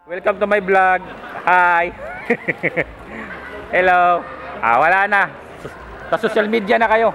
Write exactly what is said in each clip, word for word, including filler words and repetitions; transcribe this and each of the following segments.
Welcome to my vlog. Hi. Hello. Ah, wala na. Sa social media na kayo.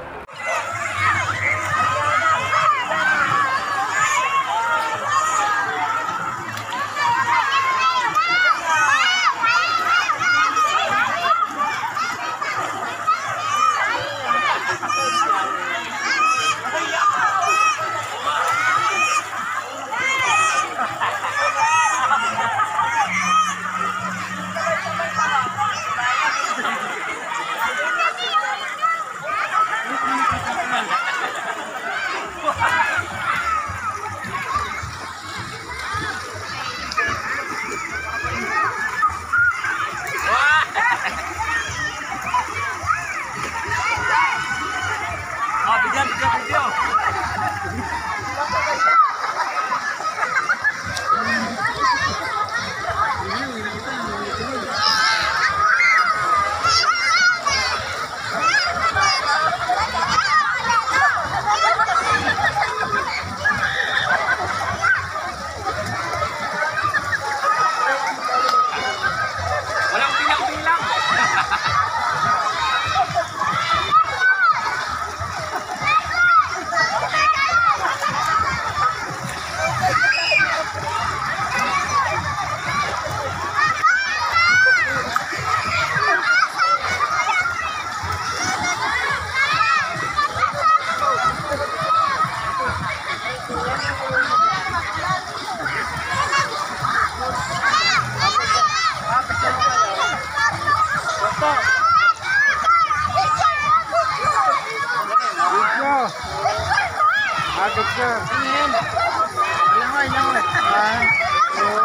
Agad ka. Ano yan? Alam mo, alam mo. Ah, oo.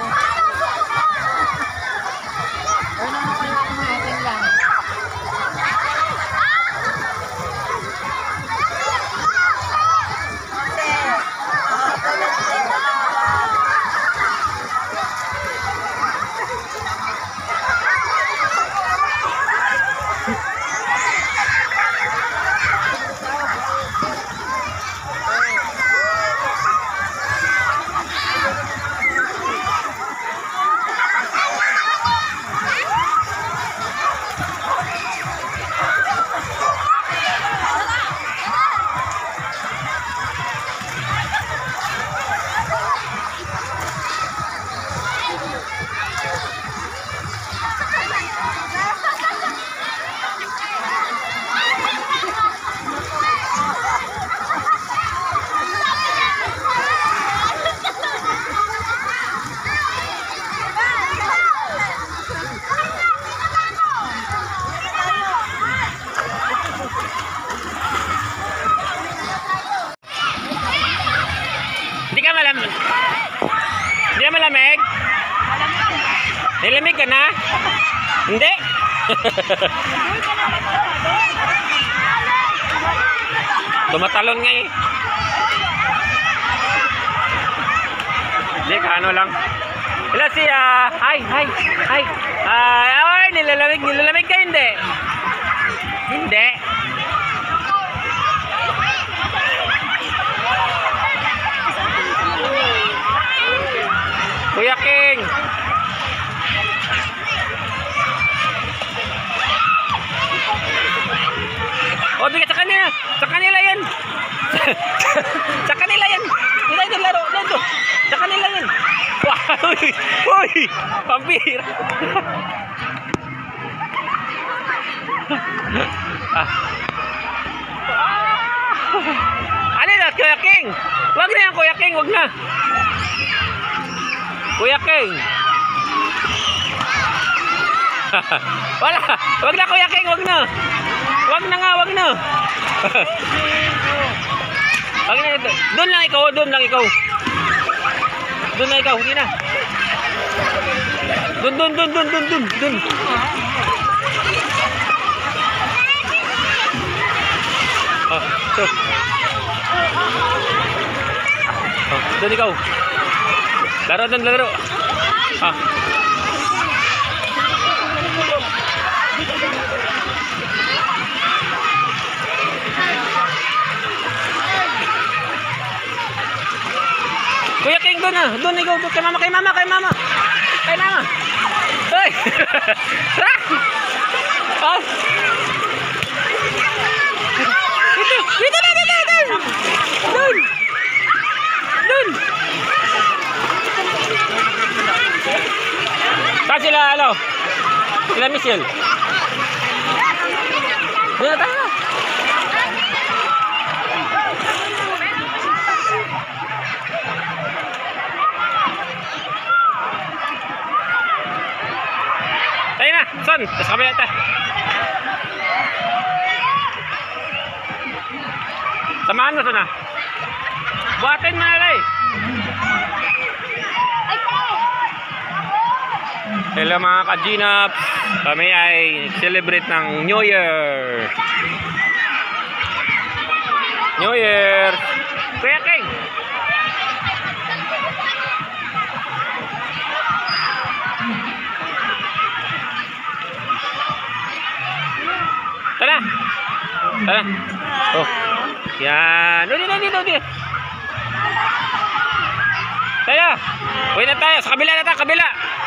Ano mo kayo kumain lang? Hindi ka malamig? Hindi ka malamig? Nilamig ka na? Hindi? Tumatalon nga eh. Hindi ka ano lang. Hello siya. Hi, hi, hi. Ay, ay, nilalamig, nilalamig ka hindi? Hindi. Kuya King. O, bigay sa kanila. Sa kanila yan. Sa kanila yan. Hindi ito laro. Dito. Sa kanila yan. Wow. Uy. Uy. Pampira. Ah. Alin na, Kuya King. Wag na yan, Kuya King. Wag na. Kuya King. Wala. Wag na, Kuya King. Wag na. Wag na nga. Wag na. Wag na. Doon lang ikaw. Doon lang ikaw. Doon lang ikaw. Hindi na. Doon, doon, doon, doon, doon, doon, doon. Oh, so. Oh, doon ikaw. Laro doon, laro. Ah. Kuya King, doon na. Doon ikaw. Doon kay mama, kay mama, kay mama. Ay na nga. Ay! Ah! Dito! Dito na! Dito! Dito! Doon! Doon! Saan sila, ano? Sila Michelle? Doon na tayo! Tayo na! Son! Tapos kami na tayo! Samahan mo, Son, ha? Buhatin mo na lang eh! Hello mga ka-G-Naps! Kami ay celebrate ng New Year! New Year! Kuya King! Tara! Tara! Oh! Yan! Dito, dito, dito! Tayo! Uwi na tayo! Sa kabila na tayo! Kabila!